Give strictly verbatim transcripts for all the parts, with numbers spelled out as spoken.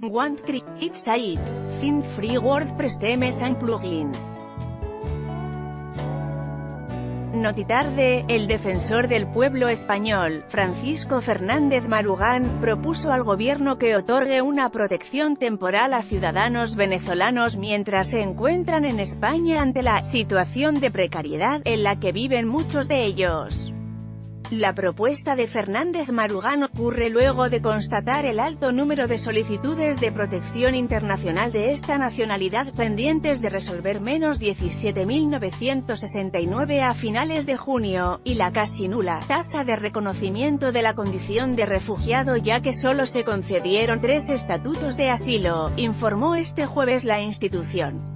Want Create Site. Find Free WordPress Themes and Plugins. Notitarde, el defensor del pueblo español, Francisco Fernández Marugán, propuso al gobierno que otorgue una protección temporal a ciudadanos venezolanos mientras se encuentran en España ante la situación de precariedad en la que viven muchos de ellos. La propuesta de Fernández Marugán ocurre luego de constatar el alto número de solicitudes de protección internacional de esta nacionalidad pendientes de resolver, menos diecisiete mil novecientos sesenta y nueve a finales de junio, y la casi nula tasa de reconocimiento de la condición de refugiado, ya que solo se concedieron tres estatutos de asilo, informó este jueves la institución.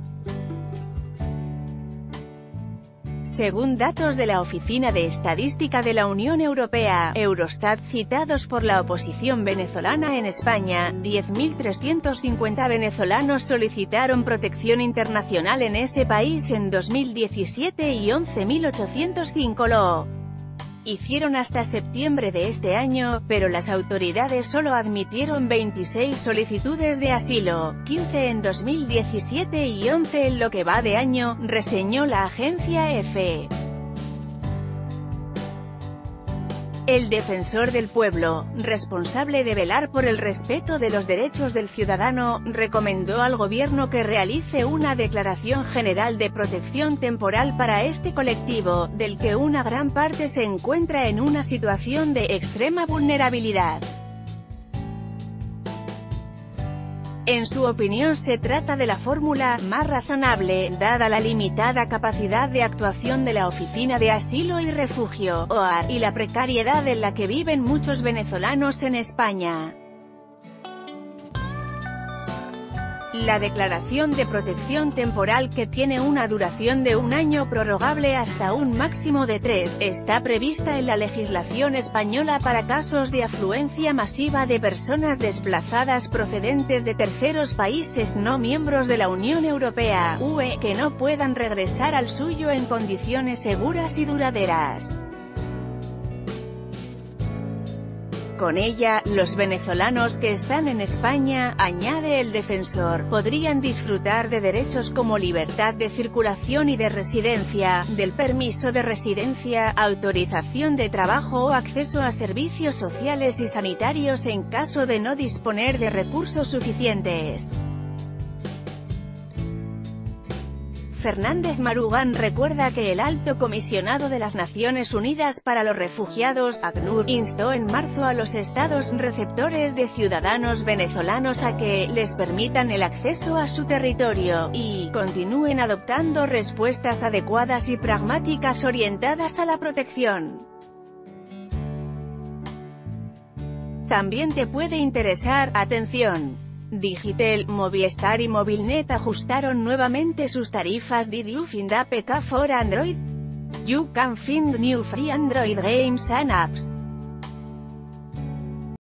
Según datos de la Oficina de Estadística de la Unión Europea, Eurostat, citados por la oposición venezolana en España, diez mil trescientos cincuenta venezolanos solicitaron protección internacional en ese país en dos mil diecisiete y once mil ochocientos cinco lo hicieron hasta septiembre de este año, pero las autoridades solo admitieron veintiséis solicitudes de asilo, quince en dos mil diecisiete y once en lo que va de año, reseñó la agencia E F E. El defensor del pueblo, responsable de velar por el respeto de los derechos del ciudadano, recomendó al gobierno que realice una declaración general de protección temporal para este colectivo, del que una gran parte se encuentra en una situación de extrema vulnerabilidad. En su opinión, se trata de la fórmula más razonable, dada la limitada capacidad de actuación de la Oficina de Asilo y Refugio, O A R, y la precariedad en la que viven muchos venezolanos en España. La declaración de protección temporal, que tiene una duración de un año prorrogable hasta un máximo de tres, está prevista en la legislación española para casos de afluencia masiva de personas desplazadas procedentes de terceros países no miembros de la Unión Europea, U E, que no puedan regresar al suyo en condiciones seguras y duraderas. Con ella, los venezolanos que están en España, añade el defensor, podrían disfrutar de derechos como libertad de circulación y de residencia, del permiso de residencia, autorización de trabajo o acceso a servicios sociales y sanitarios en caso de no disponer de recursos suficientes. Fernández Marugán recuerda que el Alto Comisionado de las Naciones Unidas para los Refugiados, A C N U R, instó en marzo a los estados receptores de ciudadanos venezolanos a que les permitan el acceso a su territorio, y continúen adoptando respuestas adecuadas y pragmáticas orientadas a la protección. También te puede interesar, atención. Digitel, Movistar y Movilnet ajustaron nuevamente sus tarifas. Did you find A P K for Android? You can find new free Android games and apps.